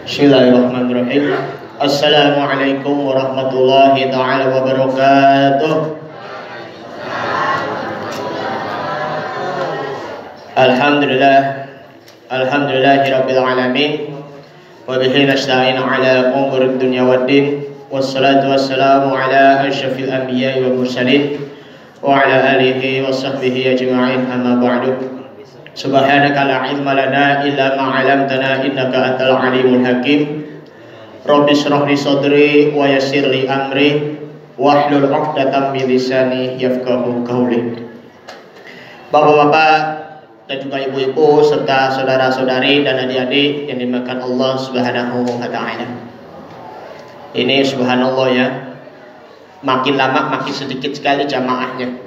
Bismillahirrahmanirrahim. Assalamualaikum warahmatullahi ta'ala wabarakatuh. Alhamdulillahi rabbil alamin. Wa bihi nasta'in ala umurid dunya waddin. Wassalatu wassalamu ala asyrafil anbiya'i wal mursalin wa ala alihi wa sahbihi ajma'in, amma ba'du. Subhanaka la ilma lana illa ma 'allamtana innaka antal alimul hakim. Rabbi shrah li sadri wa yassir li amri wahlul 'uqdatam min lisani yafqahu qawli. Bapak-bapak dan juga ibu-ibu serta saudara-saudari dan adik-adik yang dimuliakan Allah Subhanahu wa taala. Ini subhanallah ya. Makin lama makin sedikit sekali jamaahnya.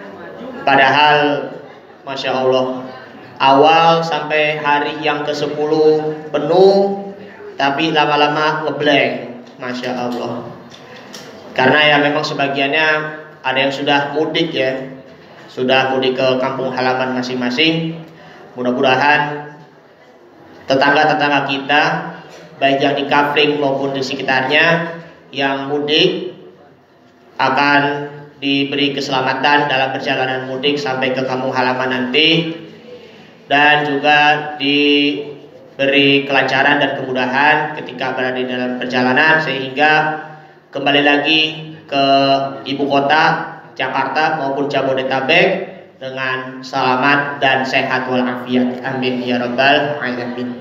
Padahal Masya Allah, awal sampai hari yang ke-10 penuh, tapi lama-lama ngeblank, Masya Allah. Karena ya memang sebagiannya ada yang sudah mudik ya, sudah mudik ke kampung halaman masing-masing. Mudah-mudahan tetangga-tetangga kita, baik yang di Kafling maupun di sekitarnya yang mudik, akan diberi keselamatan dalam perjalanan mudik sampai ke kampung halaman nanti, dan juga diberi kelancaran dan kemudahan ketika berada di dalam perjalanan sehingga kembali lagi ke ibu kota Jakarta maupun Jabodetabek dengan selamat dan sehat walafiat. Amin ya rabbal alamin.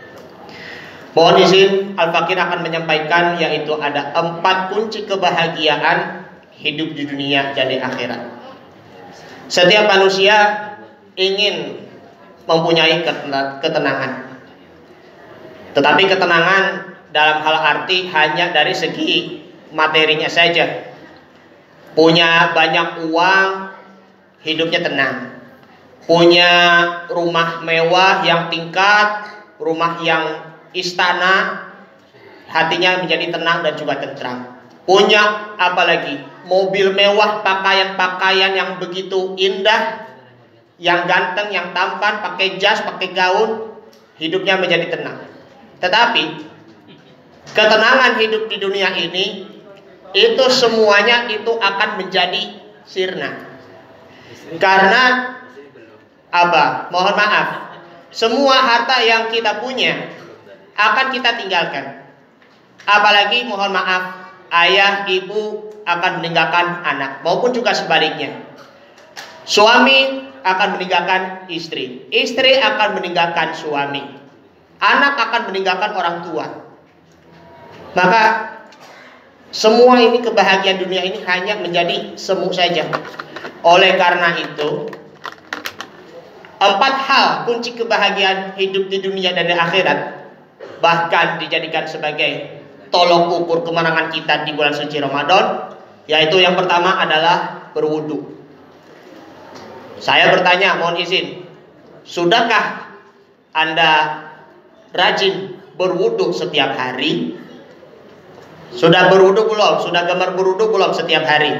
Mohon izin Al-Fakir akan menyampaikan yaitu ada 4 kunci kebahagiaan hidup di dunia dan di akhirat. Setiap manusia ingin mempunyai ketenangan, tetapi ketenangan dalam hal arti hanya dari segi materinya saja. Punya banyak uang, hidupnya tenang. Punya rumah mewah yang tingkat, rumah yang istana, hatinya menjadi tenang dan juga tentram. Punya apalagi mobil mewah, pakaian-pakaian yang begitu indah, yang ganteng, yang tampan, pakai jas, pakai gaun, hidupnya menjadi tenang. Tetapi ketenangan hidup di dunia ini itu semuanya itu akan menjadi sirna. Karena apa? Mohon maaf, semua harta yang kita punya akan kita tinggalkan. Apalagi mohon maaf, ayah ibu akan meninggalkan anak, maupun juga sebaliknya. Suami akan meninggalkan istri, istri akan meninggalkan suami, anak akan meninggalkan orang tua. Maka semua ini kebahagiaan dunia ini hanya menjadi semu saja. Oleh karena itu 4 hal kunci kebahagiaan hidup di dunia dan di akhirat bahkan dijadikan sebagai tolok ukur kemenangan kita di bulan suci Ramadan, yaitu yang pertama adalah berwudu. Saya bertanya, mohon izin, sudahkah Anda rajin berwudu setiap hari? Sudah berwudu belum? Sudah gemar berwudu belum setiap hari?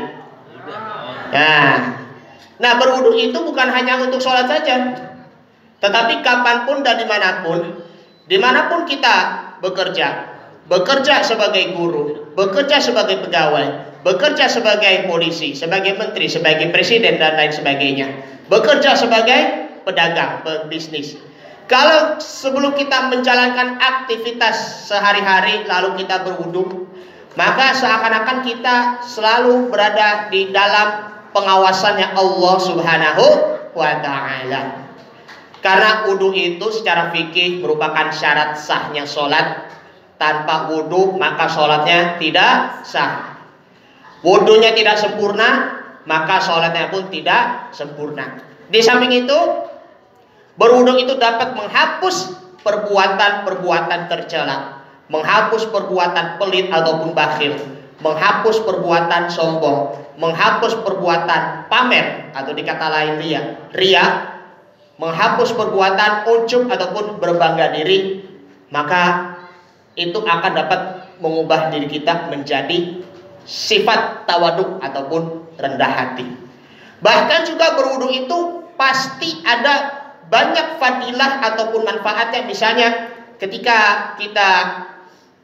Nah, berwudu itu bukan hanya untuk sholat saja, tetapi kapanpun dan dimanapun kita bekerja sebagai guru, bekerja sebagai pegawai, bekerja sebagai polisi, sebagai menteri, sebagai presiden dan lain sebagainya, bekerja sebagai pedagang, berbisnis. Kalau sebelum kita menjalankan aktivitas sehari-hari lalu kita berwudu, maka seakan-akan kita selalu berada di dalam pengawasannya Allah Subhanahu wa taala. Karena wudu itu secara fikih merupakan syarat sahnya sholat. Tanpa wudu maka sholatnya tidak sah. Wudunya tidak sempurna, maka sholatnya pun tidak sempurna. Di samping itu, berwudu itu dapat menghapus perbuatan-perbuatan tercela, menghapus perbuatan pelit ataupun bakhil, menghapus perbuatan sombong, menghapus perbuatan pamer atau dikata lain ria, menghapus perbuatan ujub ataupun berbangga diri. Maka itu akan dapat mengubah diri kita menjadi sifat tawaduk ataupun rendah hati. Bahkan juga berwudu itu pasti ada banyak fadilah ataupun manfaatnya. Misalnya ketika kita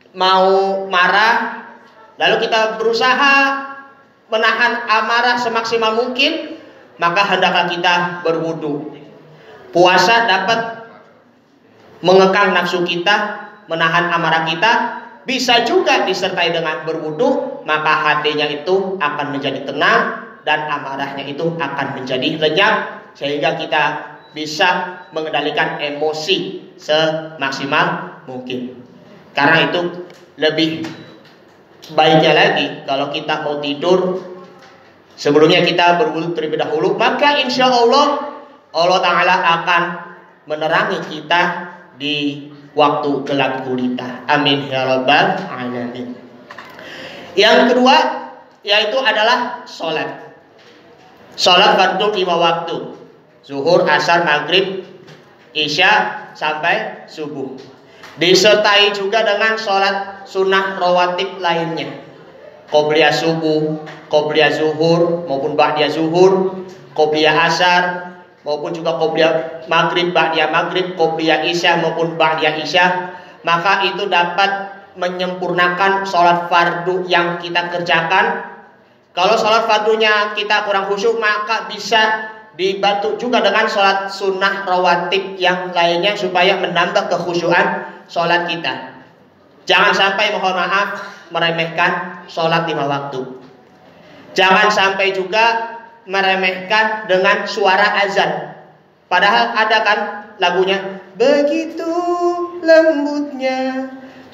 mau marah, lalu kita berusaha menahan amarah semaksimal mungkin, maka hendaklah kita berwudu. Puasa dapat mengekang nafsu kita, menahan amarah kita. Bisa juga disertai dengan berwudu, maka hatinya itu akan menjadi tenang dan amarahnya itu akan menjadi lenyap, sehingga kita bisa mengendalikan emosi semaksimal mungkin. Karena itu lebih baiknya lagi kalau kita mau tidur, sebelumnya kita berwudu terlebih dahulu, maka insya Allah Allah Ta'ala akan menerangi kita di waktu gelap gulita. Amin ya rabbal alamin. Yang kedua yaitu adalah sholat. Sholat fardu 5 waktu, zuhur, asar, maghrib, isya sampai subuh. Disertai juga dengan sholat sunnah rawatib lainnya, qobliyah subuh, qobliyah zuhur maupun ba'diyah zuhur, qobliyah asar maupun juga qobliyah maghrib, ba'diyah maghrib, qobliyah isya maupun ba'diyah isya. Maka itu dapat menyempurnakan sholat fardu yang kita kerjakan. Kalau sholat fardunya kita kurang khusyuk, maka bisa dibantu juga dengan sholat sunnah rawatib yang lainnya supaya menambah kekhusyuan sholat kita. Jangan sampai, mohon maaf, meremehkan sholat 5 waktu. Jangan sampai juga meremehkan dengan suara azan. Padahal ada kan lagunya, begitu lembutnya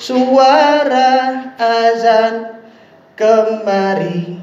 suara azan, kemari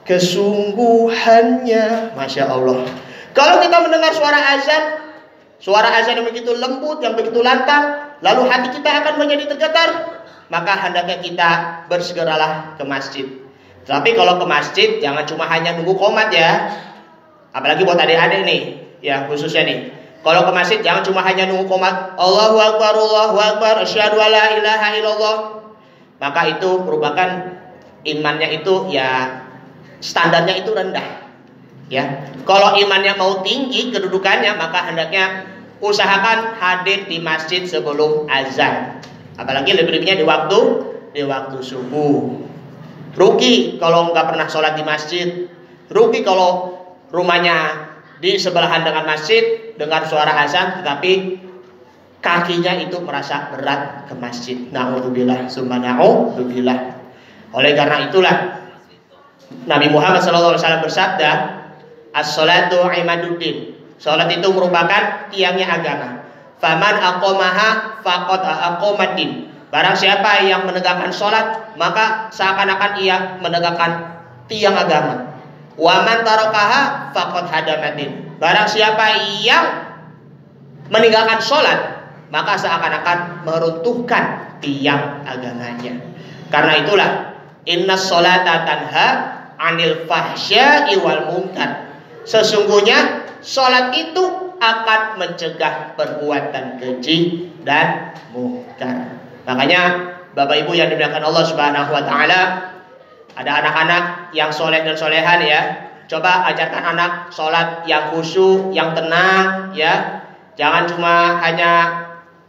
kesungguhannya. Masya Allah. Kalau kita mendengar suara azan yang begitu lembut, yang begitu lantang, lalu hati kita akan menjadi tergetar, maka hendaknya kita bersegeralah ke masjid. Tapi kalau ke masjid jangan cuma hanya nunggu qomat ya. Apalagi buat adik-adik nih, ya khususnya nih. Kalau ke masjid jangan cuma hanya nunggu qomat, Allahu Akbar, asyhadu alla ilaha illallah. Maka itu merupakan imannya itu ya standarnya itu rendah. Ya, kalau imannya mau tinggi kedudukannya, maka hendaknya usahakan hadir di masjid sebelum azan. Apalagi lebih-lebihnya di waktu subuh. Rugi kalau nggak pernah sholat di masjid. Rugi kalau rumahnya di sebelahan dengan masjid, dengar suara azan, tetapi kakinya itu merasa berat ke masjid. Na'udzubillah, summa na'udzubillah. Oleh karena itulah Nabi Muhammad SAW bersabda, as-salatu imaduddin. Salat itu merupakan tiangnya agama. Faman aqamaha faqad aqamaddin. Barang siapa yang menegakkan salat, maka seakan-akan ia menegakkan tiang agama. Wa man tarakaha faqad hadamaddin. Barang siapa yang meninggalkan salat, maka seakan-akan meruntuhkan tiang agamanya. Karena itulah innas salata tanha 'anil fahsya'i wal munkar. Sesungguhnya salat itu akan mencegah perbuatan keji dan munkar. Makanya Bapak Ibu yang dimuliakan Allah Subhanahu wa taala, ada anak-anak yang soleh dan solehan ya. Coba ajarkan anak salat yang khusyuk, yang tenang ya. Jangan cuma hanya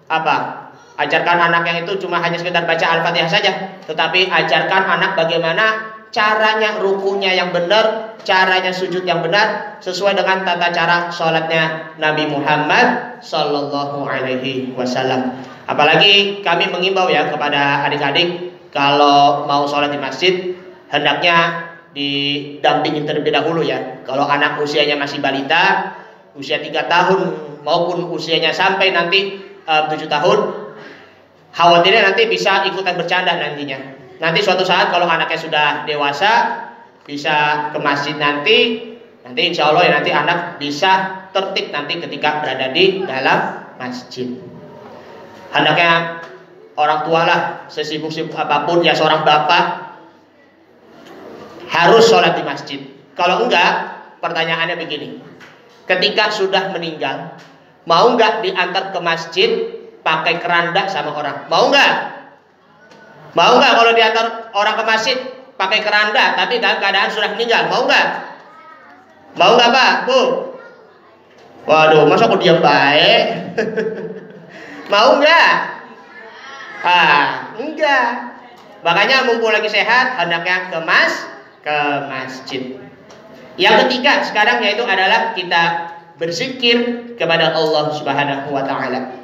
ajarkan anak yang itu cuma hanya sekedar baca Al-Fatihah saja, tetapi ajarkan anak bagaimana caranya rukunya yang benar, caranya sujud yang benar, sesuai dengan tata cara sholatnya Nabi Muhammad Sallallahu Alaihi Wasallam. Apalagi kami mengimbau ya kepada adik-adik, kalau mau sholat di masjid hendaknya didampingi terlebih dahulu ya. Kalau anak usianya masih balita, usia 3 tahun maupun usianya sampai nanti 7 tahun, khawatirnya nanti bisa ikutan bercanda nantinya. Nanti suatu saat kalau anaknya sudah dewasa, bisa ke masjid nanti insya Allah ya nanti anak bisa tertib nanti ketika berada di dalam masjid. Hendaknya orang tua lah, sesibuk-sibuk apapun ya seorang bapak harus sholat di masjid. Kalau enggak, pertanyaannya begini, ketika sudah meninggal, mau enggak diantar ke masjid pakai keranda sama orang? Mau enggak? Mau nggak kalau diantar orang ke masjid pakai keranda tapi dalam keadaan sudah meninggal? Mau nggak? Mau nggak Pak? Bu? Waduh, masa aku diam baik? Mau nggak? Enggak. Makanya mumpung lagi sehat, hendaknya ke masjid. Yang ketiga sekarang yaitu adalah kita berzikir kepada Allah Subhanahu wa taala.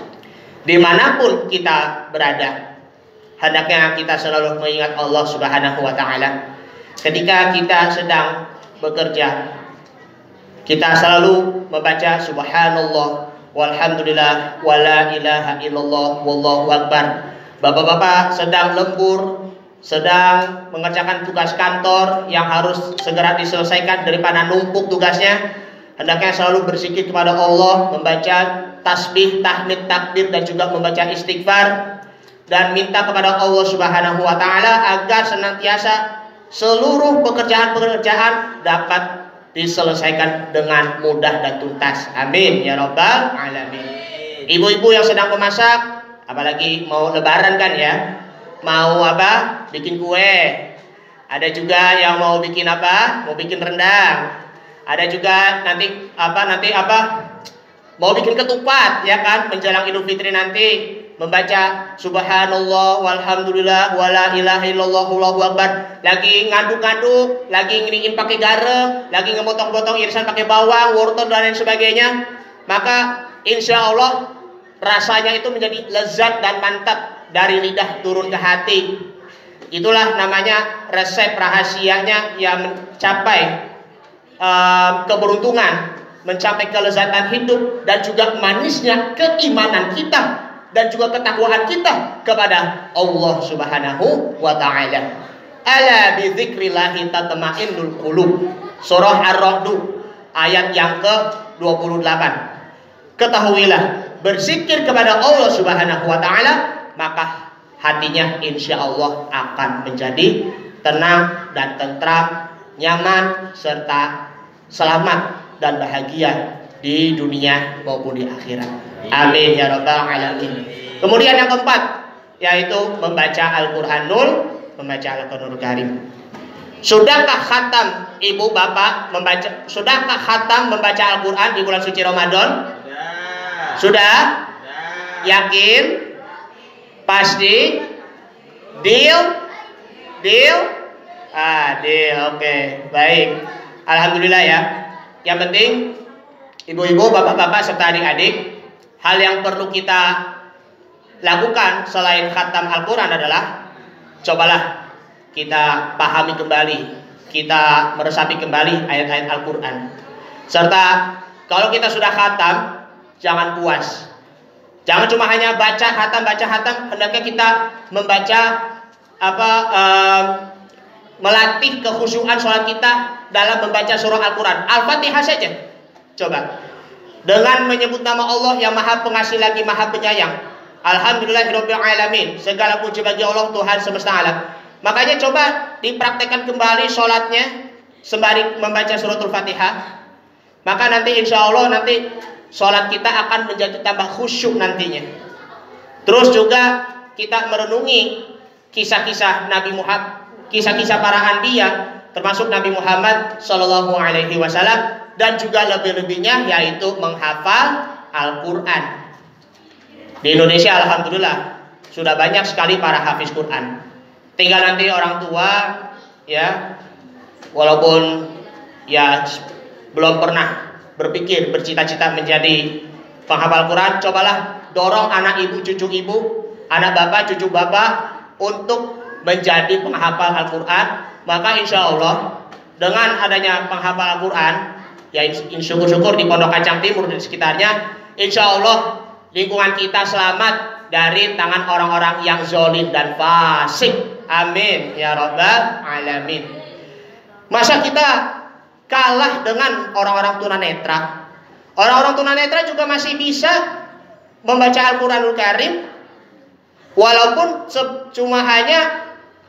Dimanapun kita berada, hendaknya kita selalu mengingat Allah Subhanahu wa taala. Ketika kita sedang bekerja, kita selalu membaca subhanallah walhamdulillah wala ilaha illallah wallahu akbar. Bapak-bapak sedang lembur, sedang mengerjakan tugas kantor yang harus segera diselesaikan daripada numpuk tugasnya, hendaknya selalu berzikir kepada Allah, membaca tasbih, tahmid, takbir, dan juga membaca istighfar, dan minta kepada Allah Subhanahu wa taala agar senantiasa seluruh pekerjaan-pekerjaan dapat diselesaikan dengan mudah dan tuntas. Amin ya rabbal alamin. Ibu-ibu yang sedang memasak, apalagi mau lebaran kan ya, mau apa? Bikin kue. Ada juga yang mau bikin apa? Mau bikin rendang. Ada juga nanti apa? Mau bikin ketupat ya kan, menjelang Idul Fitri nanti, membaca subhanallah walhamdulillah wala ilaha illallah wallahu akbar, lagi ngaduk-ngaduk, lagi ngiriin pakai garam, lagi ngemotong-potong irisan pakai bawang, wortel dan lain sebagainya, maka insya Allah rasanya itu menjadi lezat dan mantap dari lidah turun ke hati. Itulah namanya resep rahasianya yang mencapai keberuntungan, mencapai kelezatan hidup, dan juga manisnya keimanan kita dan juga ketakwaan kita kepada Allah Subhanahu wa taala. Ala bi dzikrillahi tatma'innul qulub. Surah Ar-Ra'd ayat yang ke-28. Ketahuilah, berzikir kepada Allah Subhanahu wa taala, maka hatinya insya Allah akan menjadi tenang dan tentram, nyaman serta selamat dan bahagia di dunia maupun di akhirat. Amin ya rabbal alamin. Kemudian yang keempat yaitu membaca Al-Qur'anul Karim. Sudahkah khatam ibu bapak membaca? Sudahkah khatam membaca Al-Qur'an di bulan suci Ramadan? Sudah? Yakin? Pasti? Deal? Deal? Deal. Oke, baik. Alhamdulillah ya. Yang penting ibu-ibu, bapak-bapak serta adik-adik, hal yang perlu kita lakukan selain khatam Al-Quran adalah cobalah kita pahami kembali, kita meresapi kembali ayat-ayat Al-Quran. Serta kalau kita sudah khatam, jangan puas. Jangan cuma hanya baca khatam, hendaknya kita membaca melatih kekhusyuan sholat kita dalam membaca surah Al-Quran. Al-Fatihah saja. Coba dengan menyebut nama Allah yang Maha Pengasih lagi Maha Penyayang. Alhamdulillahirabbil alamin. Segala puji bagi Allah Tuhan semesta alam. Makanya coba dipraktekkan kembali sholatnya sembari membaca suratul Fatihah. Maka nanti insya Allah nanti sholat kita akan menjadi tambah khusyuk nantinya. Terus juga kita merenungi kisah-kisah Nabi Muhammad, kisah-kisah para anbiya, termasuk Nabi Muhammad Shallallahu Alaihi Wasallam, dan juga lebih-lebihnya yaitu menghafal Al-Quran. Di Indonesia alhamdulillah sudah banyak sekali para hafiz Quran. Tinggal nanti orang tua ya, walaupun ya belum pernah berpikir bercita-cita menjadi penghafal Quran, cobalah dorong anak ibu, cucu ibu, anak bapak, cucu bapak untuk menjadi penghafal Al-Quran. Maka insya Allah dengan adanya penghafal Al-Quran, ya syukur-syukur di Pondok Kacang Timur dan sekitarnya, insya Allah lingkungan kita selamat dari tangan orang-orang yang zalim dan fasik. Amin ya rabbal alamin. Masa kita kalah dengan orang-orang tunanetra? Orang-orang tunanetra juga masih bisa membaca Al-Quranul Karim, walaupun cuma hanya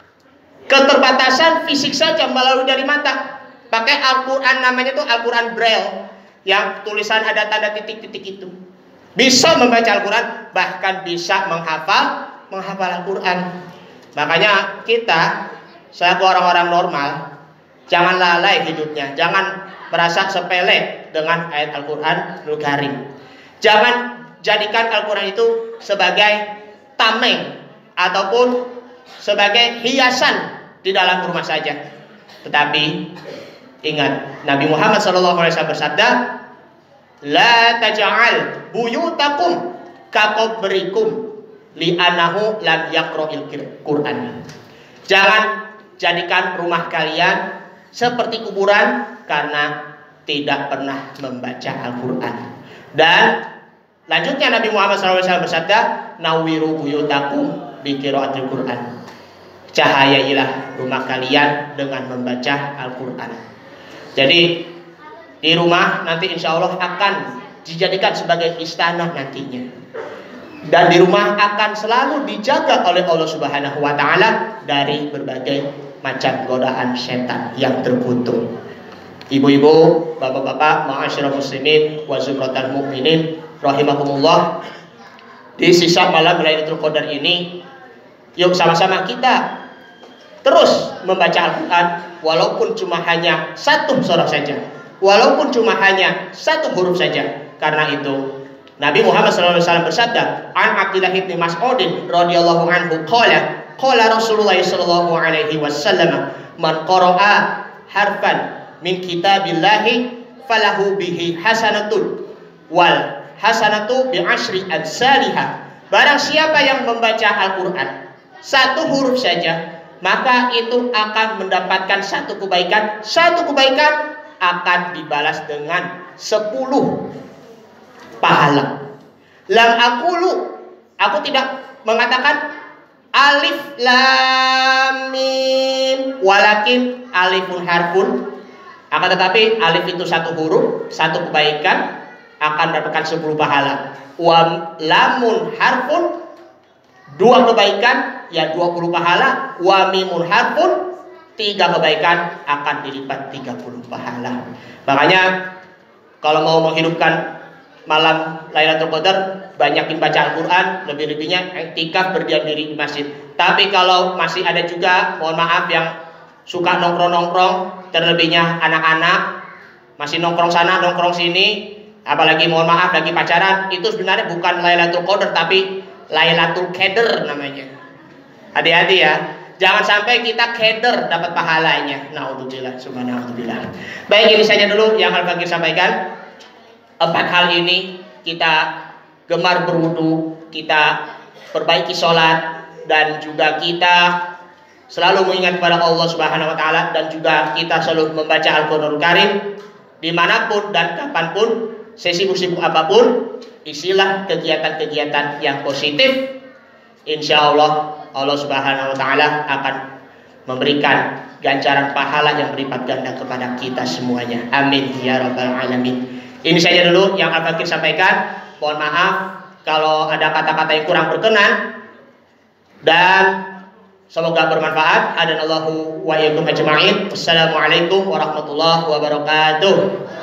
keterbatasan fisik saja melalui dari mata. Pakai Al-Quran, namanya tuh Al-Quran Braille, yang tulisan ada tanda titik-titik itu. Bisa membaca Al-Quran, bahkan bisa menghafal Al-Quran. Makanya kita selaku orang-orang normal, jangan lalai hidupnya, jangan merasa sepele dengan ayat Al-Quranul Karim. Jangan jadikan Al-Quran itu sebagai tameng ataupun sebagai hiasan di dalam rumah saja. Tetapi ingat, Nabi Muhammad SAW bersabda, la taj'al buyutakum kaqabrikum li'annahu lam yaqra'il Qur'an. Jangan jadikan rumah kalian seperti kuburan karena tidak pernah membaca Al-Quran. Dan lanjutnya Nabi Muhammad SAW bersabda, nawiru buyutakum bi qiraatil Qur'an. Cahayailah rumah kalian dengan membaca Al-Quran. Jadi di rumah nanti insya Allah akan dijadikan sebagai istana nantinya. Dan di rumah akan selalu dijaga oleh Allah Subhanahu wa Ta'ala dari berbagai macam godaan setan yang terkutuk. Ibu-ibu, bapak-bapak, ma'asyiral muslimin wa zukratal mu'minin rahimakumullah. Di sisa malam Lailatul Qadar ini, yuk sama-sama kita terus membaca Al-Quran, walaupun cuma hanya satu surah saja, walaupun cuma hanya satu huruf saja. Karena itu Nabi Muhammad SAW bersabda, an Abdullah bin Mas'udin radhiyallahu anhu qala Rasulullah sallallahu alaihi wasallam, man qara'a harfan min kitabillahi falahu bihi hasanatun wal hasanatu bi asyri amsalihah. Barang siapa yang membaca Al-Quran satu huruf saja, maka itu akan mendapatkan satu kebaikan. Satu kebaikan akan dibalas dengan 10 pahala. Lam aku tidak mengatakan alif lam mim, walakin alifun harfun. Akan tetapi alif itu satu huruf, satu kebaikan akan mendapatkan 10 pahala. Wa lamun harfun, 2 kebaikan ya 20 pahala. Wa mimun harfun, 3 kebaikan akan dilipat 30 pahala. Makanya kalau mau menghidupkan malam Lailatul Qadar, banyakin baca Al-Quran, lebih-lebihnya iktikaf berdiam diri di masjid. Tapi kalau masih ada juga, mohon maaf, yang suka nongkrong-nongkrong, terlebihnya anak-anak masih nongkrong sana nongkrong sini, apalagi mohon maaf lagi pacaran, itu sebenarnya bukan Lailatul Qadar tapi Lailatul Qadar namanya. Hati-hati ya, jangan sampai kita keder dapat pahalanya. Naudzubillah, subhanallah. Baik, ini saja dulu yang Al-Fakir sampaikan. 4 hal ini kita gemar berwudu, kita perbaiki sholat, dan juga kita selalu mengingat kepada Allah Subhanahu wa Ta'ala, dan juga kita selalu membaca Al-Qur'anul Karim dimanapun dan kapanpun, sesibuk-sibuk apapun. Isilah kegiatan-kegiatan yang positif. Insya Allah Allah Subhanahu wa Ta'ala akan memberikan ganjaran pahala yang berlipat ganda kepada kita semuanya. Amin ya rabbal alamin. Ini saja dulu yang Al-Fakir sampaikan. Mohon maaf kalau ada kata-kata yang kurang berkenan, dan semoga bermanfaat. Hadanallahu wa iyyakum ajma'in. Wassalamualaikum warahmatullahi wabarakatuh.